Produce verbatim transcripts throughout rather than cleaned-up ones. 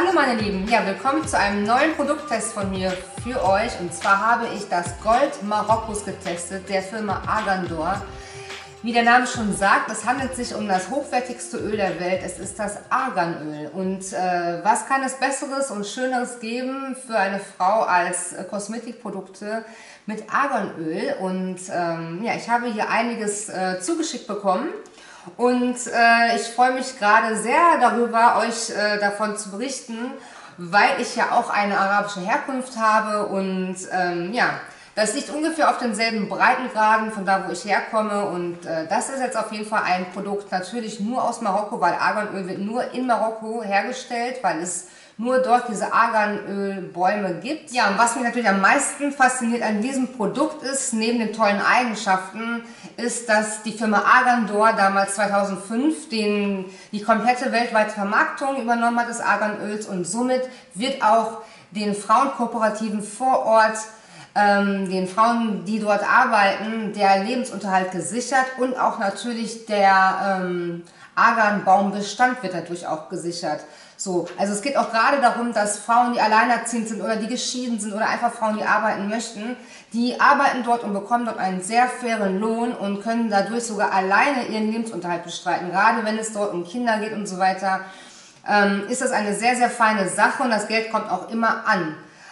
Hallo meine Lieben, ja, willkommen zu einem neuen Produkttest von mir für euch. Und zwar habe ich das Gold Marokkos getestet, der Firma Argan-D'Or. Wie der Name schon sagt, es handelt sich um das hochwertigste Öl der Welt. Es ist das Arganöl. Und äh, was kann es Besseres und Schöneres geben für eine Frau als äh, Kosmetikprodukte mit Arganöl? Und ähm, ja, ich habe hier einiges äh, zugeschickt bekommen. Und äh, ich freue mich gerade sehr darüber, euch äh, davon zu berichten, weil ich ja auch eine arabische Herkunft habe und ähm, ja, das liegt ungefähr auf denselben Breitengraden von da, wo ich herkomme, und äh, das ist jetzt auf jeden Fall ein Produkt natürlich nur aus Marokko, weil Arganöl wird nur in Marokko hergestellt, weil es nur dort diese Arganölbäume gibt. Ja, und was mich natürlich am meisten fasziniert an diesem Produkt ist, neben den tollen Eigenschaften, ist, dass die Firma Argan-D'Or damals zweitausendfünf den, die komplette weltweite Vermarktung übernommen hat des Arganöls, und somit wird auch den Frauenkooperativen vor Ort, ähm, den Frauen, die dort arbeiten, der Lebensunterhalt gesichert, und auch natürlich der ähm, Arganbaumbestand wird dadurch auch gesichert. So, also es geht auch gerade darum, dass Frauen, die alleinerziehend sind oder die geschieden sind oder einfach Frauen, die arbeiten möchten, die arbeiten dort und bekommen dort einen sehr fairen Lohn und können dadurch sogar alleine ihren Lebensunterhalt bestreiten. Gerade wenn es dort um Kinder geht und so weiter, ähm, ist das eine sehr, sehr feine Sache, und das Geld kommt auch immer an.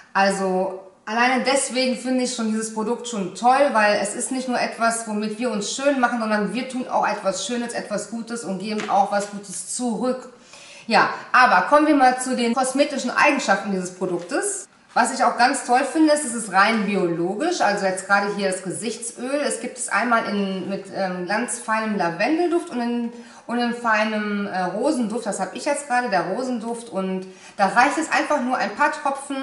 Also alleine deswegen finde ich schon dieses Produkt schon toll, weil es ist nicht nur etwas, womit wir uns schön machen, sondern wir tun auch etwas Schönes, etwas Gutes und geben auch was Gutes zurück. Ja, aber kommen wir mal zu den kosmetischen Eigenschaften dieses Produktes. Was ich auch ganz toll finde, ist, es ist rein biologisch, also jetzt gerade hier das Gesichtsöl. Es gibt es einmal in, mit ähm, ganz feinem Lavendelduft und in, und in feinem äh, Rosenduft. Das habe ich jetzt gerade, der Rosenduft. Und da reicht es einfach nur, ein paar Tropfen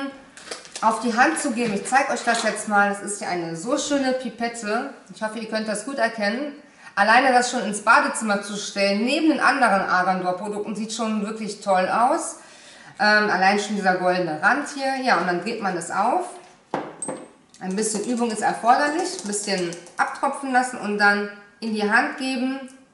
auf die Hand zu geben. Ich zeige euch das jetzt mal. Das ist ja eine so schöne Pipette. Ich hoffe, ihr könnt das gut erkennen. Alleine das schon ins Badezimmer zu stellen, neben den anderen Argan-D'Or-Produkten, sieht schon wirklich toll aus. Ähm, allein schon dieser goldene Rand hier. Ja, und dann dreht man das auf. Ein bisschen Übung ist erforderlich. Ein bisschen abtropfen lassen und dann in die Hand geben.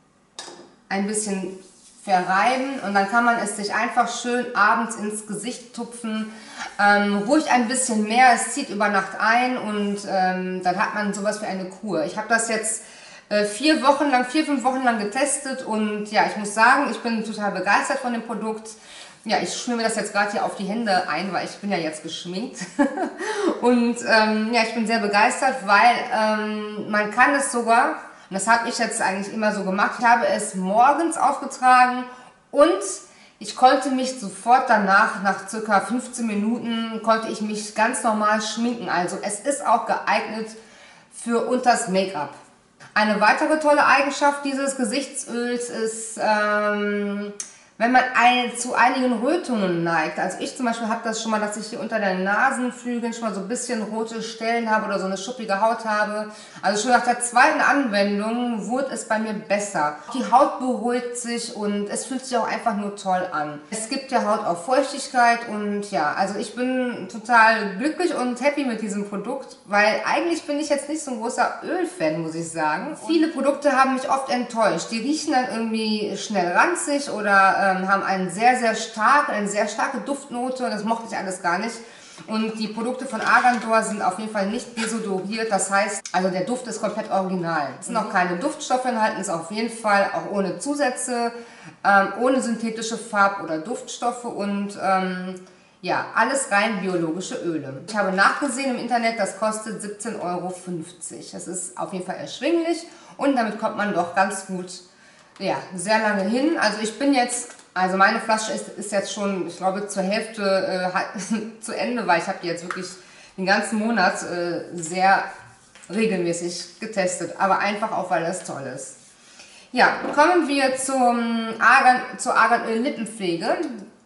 Ein bisschen verreiben, und dann kann man es sich einfach schön abends ins Gesicht tupfen. Ähm, ruhig ein bisschen mehr, es zieht über Nacht ein, und ähm, dann hat man sowas wie eine Kur. Ich habe das jetzt äh, vier Wochen lang, vier, fünf Wochen lang getestet, und ja, ich muss sagen, ich bin total begeistert von dem Produkt. Ja, ich schmier mir das jetzt gerade hier auf die Hände ein, weil ich bin ja jetzt geschminkt. Und ähm, ja, ich bin sehr begeistert, weil ähm, man kann es sogar, und das habe ich jetzt eigentlich immer so gemacht, ich habe es morgens aufgetragen und ich konnte mich sofort danach, nach circa fünfzehn Minuten, konnte ich mich ganz normal schminken. Also es ist auch geeignet für unters Make-up. Eine weitere tolle Eigenschaft dieses Gesichtsöls ist, ähm, wenn man ein, zu einigen Rötungen neigt. Also ich zum Beispiel habe das schon mal, dass ich hier unter den Nasenflügeln schon mal so ein bisschen rote Stellen habe oder so eine schuppige Haut habe. Also schon nach der zweiten Anwendung wurde es bei mir besser. Die Haut beruhigt sich und es fühlt sich auch einfach nur toll an. Es gibt der Haut auch Feuchtigkeit, und ja, also ich bin total glücklich und happy mit diesem Produkt, weil eigentlich bin ich jetzt nicht so ein großer Ölfan, muss ich sagen. Viele Produkte haben mich oft enttäuscht. Die riechen dann irgendwie schnell ranzig oder haben einen sehr, sehr stark, eine sehr starke Duftnote, und das mochte ich alles gar nicht. Und die Produkte von Argan-D'Or sind auf jeden Fall nicht desodoriert, das heißt, also der Duft ist komplett original. Es sind auch keine Duftstoffe enthalten, ist auf jeden Fall auch ohne Zusätze, ähm, ohne synthetische Farb- oder Duftstoffe, und ähm, ja, alles rein biologische Öle. Ich habe nachgesehen im Internet, das kostet siebzehn Euro fünfzig. Das ist auf jeden Fall erschwinglich, und damit kommt man doch ganz gut, ja, sehr lange hin. Also ich bin jetzt, also meine Flasche ist, ist jetzt schon, ich glaube, zur Hälfte äh, zu Ende, weil ich habe die jetzt wirklich den ganzen Monat äh, sehr regelmäßig getestet, aber einfach auch, weil das toll ist. Ja, kommen wir zum Argan, zur Arganöl Lippenpflege.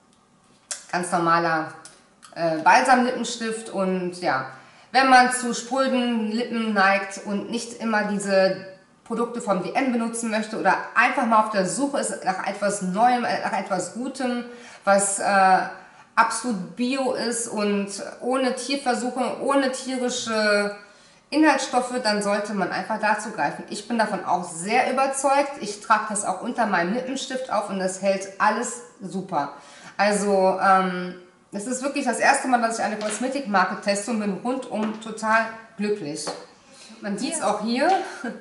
Ganz normaler äh, Balsamlippenstift, und ja, wenn man zu spröden Lippen neigt und nicht immer diese Produkte vom D M benutzen möchte oder einfach mal auf der Suche ist nach etwas Neuem, nach etwas Gutem, was äh, absolut bio ist und ohne Tierversuche, ohne tierische Inhaltsstoffe, dann sollte man einfach dazu greifen. Ich bin davon auch sehr überzeugt. Ich trage das auch unter meinem Lippenstift auf, und das hält alles super. Also ähm, das ist wirklich das erste Mal, dass ich eine Kosmetikmarke teste und bin rundum total glücklich. Man sieht es auch hier,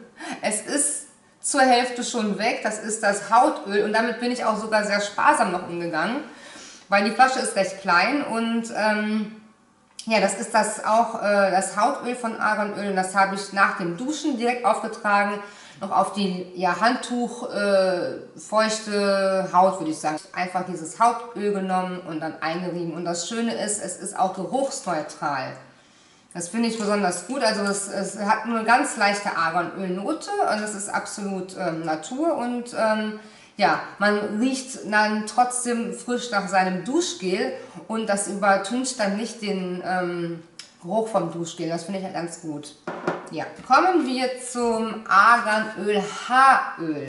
es ist zur Hälfte schon weg, das ist das Hautöl und damit bin ich auch sogar sehr sparsam noch umgegangen, weil die Flasche ist recht klein und ähm, ja, das ist das auch äh, das Hautöl von Arganöl und das habe ich nach dem Duschen direkt aufgetragen, noch auf die ja, Handtuch äh, feuchte Haut, würde ich sagen. Einfach dieses Hautöl genommen und dann eingerieben und das Schöne ist, es ist auch geruchsneutral. Das finde ich besonders gut, also es, es hat nur eine ganz leichte Arganölnote und es ist absolut ähm, Natur und ähm, ja, man riecht dann trotzdem frisch nach seinem Duschgel und das übertüncht dann nicht den ähm, Geruch vom Duschgel, das finde ich halt ganz gut. Ja, kommen wir zum Arganöl Haaröl.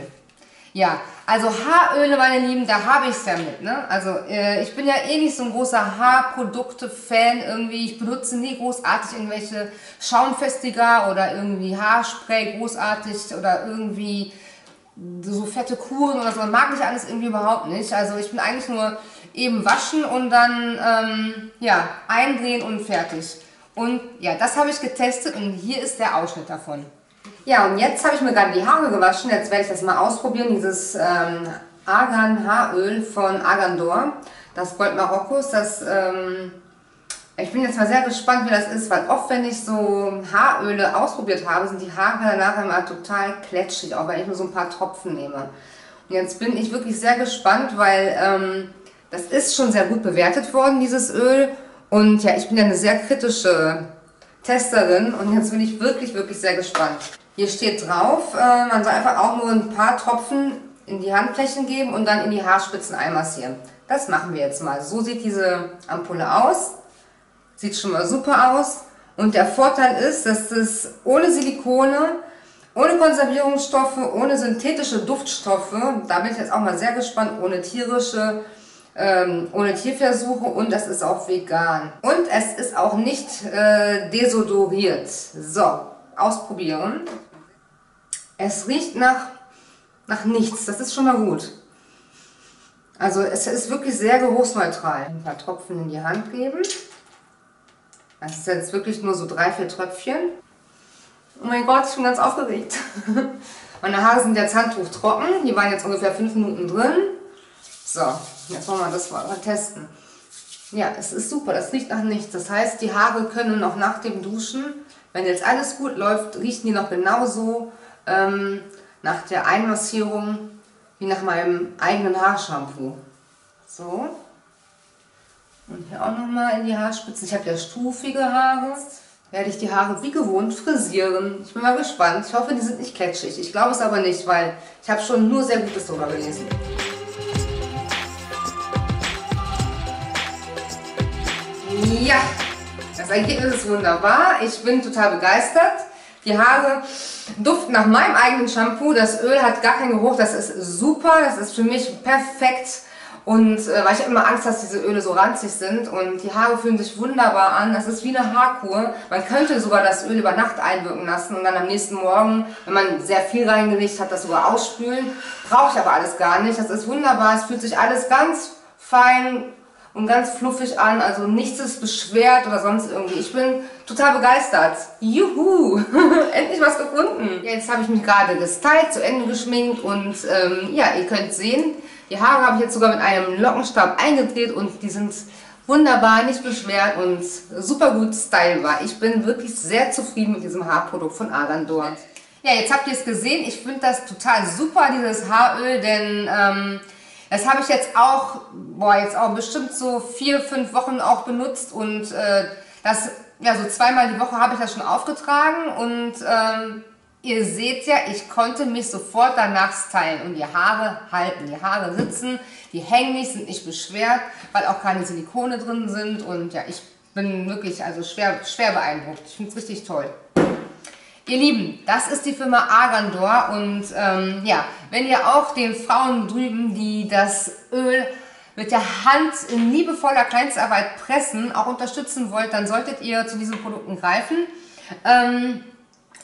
Ja, also Haaröle, meine Lieben, da habe ich es ja mit, ne? Also äh, ich bin ja eh nicht so ein großer Haarprodukte-Fan irgendwie. Ich benutze nie großartig irgendwelche Schaumfestiger oder irgendwie Haarspray großartig oder irgendwie so fette Kuren oder so. Mag ich alles irgendwie überhaupt nicht. Also ich bin eigentlich nur eben waschen und dann ähm, ja, eindrehen und fertig. Und ja, das habe ich getestet und hier ist der Ausschnitt davon. Ja, und jetzt habe ich mir gerade die Haare gewaschen. Jetzt werde ich das mal ausprobieren, dieses ähm, Argan Haaröl von Argandor, das Gold Marokkos. Das, ähm, ich bin jetzt mal sehr gespannt, wie das ist, weil oft, wenn ich so Haaröle ausprobiert habe, sind die Haare danach immer total kletschig, auch wenn ich nur so ein paar Tropfen nehme. Und jetzt bin ich wirklich sehr gespannt, weil ähm, das ist schon sehr gut bewertet worden, dieses Öl. Und ja, ich bin ja eine sehr kritische Testerin und jetzt bin ich wirklich, wirklich sehr gespannt. Hier steht drauf, äh, man soll einfach auch nur ein paar Tropfen in die Handflächen geben und dann in die Haarspitzen einmassieren. Das machen wir jetzt mal. So sieht diese Ampulle aus. Sieht schon mal super aus. Und der Vorteil ist, dass es ohne Silikone, ohne Konservierungsstoffe, ohne synthetische Duftstoffe, da bin ich jetzt auch mal sehr gespannt, ohne tierische Ähm, ohne Tierversuche und es ist auch vegan. Und es ist auch nicht äh, desodoriert. So, ausprobieren. Es riecht nach, nach nichts, das ist schon mal gut. Also es ist wirklich sehr geruchsneutral. Ein paar Tropfen in die Hand geben. Das ist jetzt wirklich nur so drei, vier Tröpfchen. Oh mein Gott, ich bin ganz aufgeregt. Meine Haare sind jetzt handtuchtrocken, die waren jetzt ungefähr fünf Minuten drin. So, jetzt wollen wir das mal testen. Ja, es ist super, das riecht nach nichts. Das heißt, die Haare können auch nach dem Duschen, wenn jetzt alles gut läuft, riechen die noch genauso ähm, nach der Einmassierung wie nach meinem eigenen Haarshampoo. So. Und hier auch nochmal in die Haarspitzen. Ich habe ja stufige Haare. Werde ich die Haare wie gewohnt frisieren. Ich bin mal gespannt. Ich hoffe, die sind nicht kletschig. Ich glaube es aber nicht, weil ich habe schon nur sehr Gutes darüber gelesen. Ja, das Ergebnis ist wunderbar. Ich bin total begeistert. Die Haare duften nach meinem eigenen Shampoo. Das Öl hat gar keinen Geruch. Das ist super. Das ist für mich perfekt. Und äh, weil ich habe immer Angst, dass diese Öle so ranzig sind. Und die Haare fühlen sich wunderbar an. Das ist wie eine Haarkur. Man könnte sogar das Öl über Nacht einwirken lassen und dann am nächsten Morgen, wenn man sehr viel reingelegt hat, das sogar ausspülen. Brauche ich aber alles gar nicht. Das ist wunderbar. Es fühlt sich alles ganz fein und ganz fluffig an, also nichts ist beschwert oder sonst irgendwie. Ich bin total begeistert. Juhu! Endlich was gefunden. Ja, jetzt habe ich mich gerade gestylt, zu Ende geschminkt und ähm, ja, ihr könnt sehen, die Haare habe ich jetzt sogar mit einem Lockenstab eingedreht und die sind wunderbar, nicht beschwert und super gut stylbar. Ich bin wirklich sehr zufrieden mit diesem Haarprodukt von Argandor. Ja, jetzt habt ihr es gesehen. Ich finde das total super, dieses Haaröl, denn ähm, das habe ich jetzt auch, boah, jetzt auch bestimmt so vier, fünf Wochen auch benutzt und äh, das, ja, so zweimal die Woche habe ich das schon aufgetragen und ähm, ihr seht ja, ich konnte mich sofort danach stylen und die Haare halten, die Haare sitzen, die hängen nicht, sind nicht beschwert, weil auch keine Silikone drin sind und ja, ich bin wirklich also schwer, schwer beeindruckt. Ich finde es richtig toll. Ihr Lieben, das ist die Firma Argandor und ähm, ja, wenn ihr auch den Frauen drüben, die das Öl mit der Hand in liebevoller Kleinstarbeit pressen, auch unterstützen wollt, dann solltet ihr zu diesen Produkten greifen. Ähm,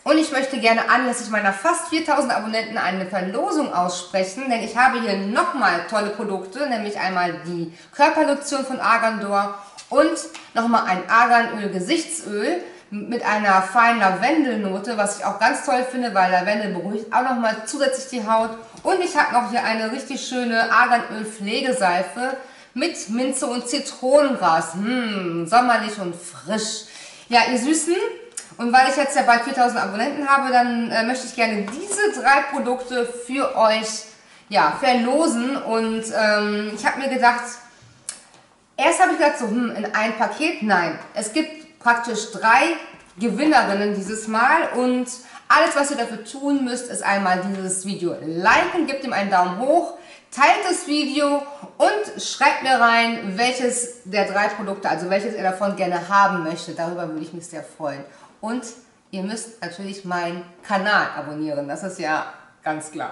Und ich möchte gerne anlässlich meiner fast viertausend Abonnenten eine Verlosung aussprechen, denn ich habe hier nochmal tolle Produkte, nämlich einmal die Körperlotion von Argan-Dor und nochmal ein Arganöl-Gesichtsöl mit einer feinen Lavendelnote, was ich auch ganz toll finde, weil Lavendel beruhigt auch nochmal zusätzlich die Haut. Und ich habe noch hier eine richtig schöne Arganöl-Pflegeseife mit Minze und Zitronengras. Hm, sommerlich und frisch. Ja, ihr Süßen. Und weil ich jetzt ja bald viertausend Abonnenten habe, dann äh, möchte ich gerne diese drei Produkte für euch ja, verlosen. Und ähm, ich habe mir gedacht, erst habe ich gedacht, so, hm, in ein Paket, nein. Es gibt praktisch drei Gewinnerinnen dieses Mal und alles, was ihr dafür tun müsst, ist einmal dieses Video liken, gebt ihm einen Daumen hoch, teilt das Video und schreibt mir rein, welches der drei Produkte, also welches ihr davon gerne haben möchtet. Darüber würde ich mich sehr freuen. Und ihr müsst natürlich meinen Kanal abonnieren, das ist ja ganz klar.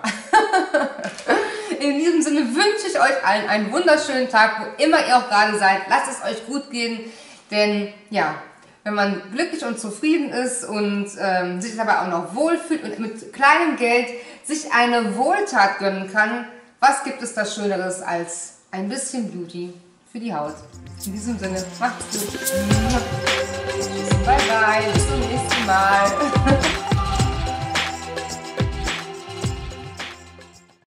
In diesem Sinne wünsche ich euch allen einen wunderschönen Tag, wo immer ihr auch gerade seid. Lasst es euch gut gehen, denn ja, wenn man glücklich und zufrieden ist und ähm, sich dabei auch noch wohlfühlt und mit kleinem Geld sich eine Wohltat gönnen kann, was gibt es da Schöneres als ein bisschen Beauty für die Haut? In diesem Sinne, macht's gut. Bye bye, bis zum nächsten Mal.